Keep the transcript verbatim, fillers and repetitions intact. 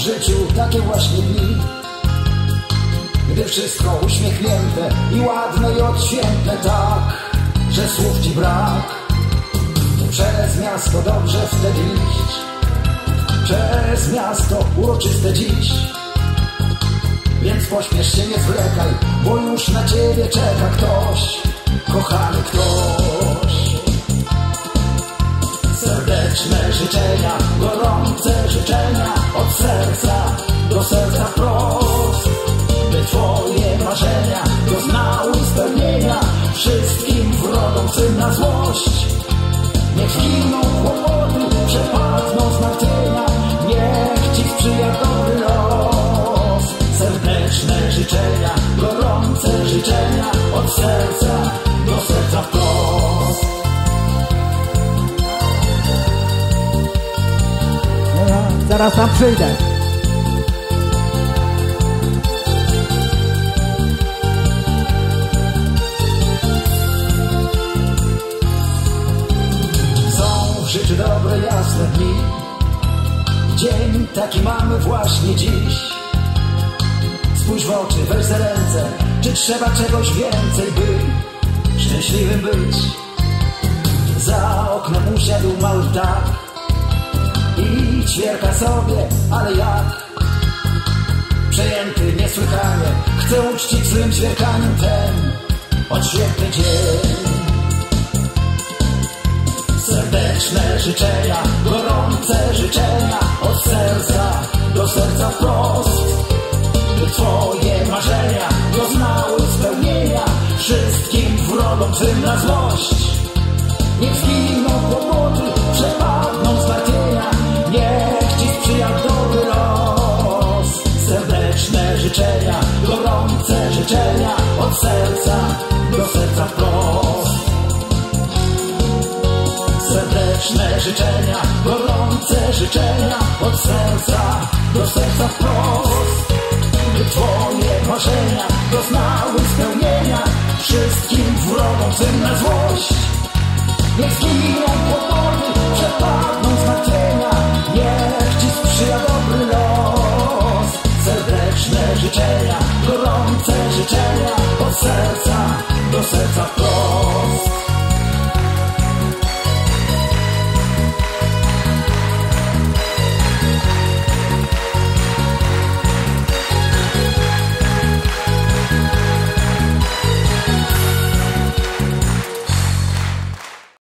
życiu takie właśnie dni, gdy wszystko uśmiechnięte i ładne i odświętne, tak, że słów ci brak. Przez miasto dobrze wtedy iść, przez miasto uroczyste dziś. Więc pośpiesz się, nie zwlekaj, bo już na ciebie czeka ktoś, kochany ktoś. Serdeczne życzenia, gorące życzenia, od serca do serca wprost, by twoje marzenia doznały spełnienia, wszystkim wrogom syn na złość. Niech giną kłopoty, przepadną zmartwienia, niech ci sprzyja dobry los. Serdeczne życzenia, gorące życzenia, od serca do serca wprost. Zaraz tam przyjdę. Są w życiu dobre, jasne dni, dzień taki mamy właśnie dziś. Spójrz w oczy, weź za ręce, czy trzeba czegoś więcej, by szczęśliwym być? Za oknem usiadł mały ptak i ćwierka sobie, ale jak? Przejęty niesłychanie, chce uczcić swym ćwierkaniem ten odświetny dzień. Serdeczne życzenia, gorące życzenia, od serca do serca wprost, by twoje marzenia doznały spełnienia, wszystkim wrogom swym na złość. Niech zginą kłopoty, przepadną zmartwienia, niech ci sprzyja dobry los. Serdeczne życzenia, gorące życzenia, od serca do serca wprost. Serdeczne życzenia, gorące życzenia, od serca do serca wprost, by twoje marzenia doznały spełnienia, wszystkim wrogom swym na złość.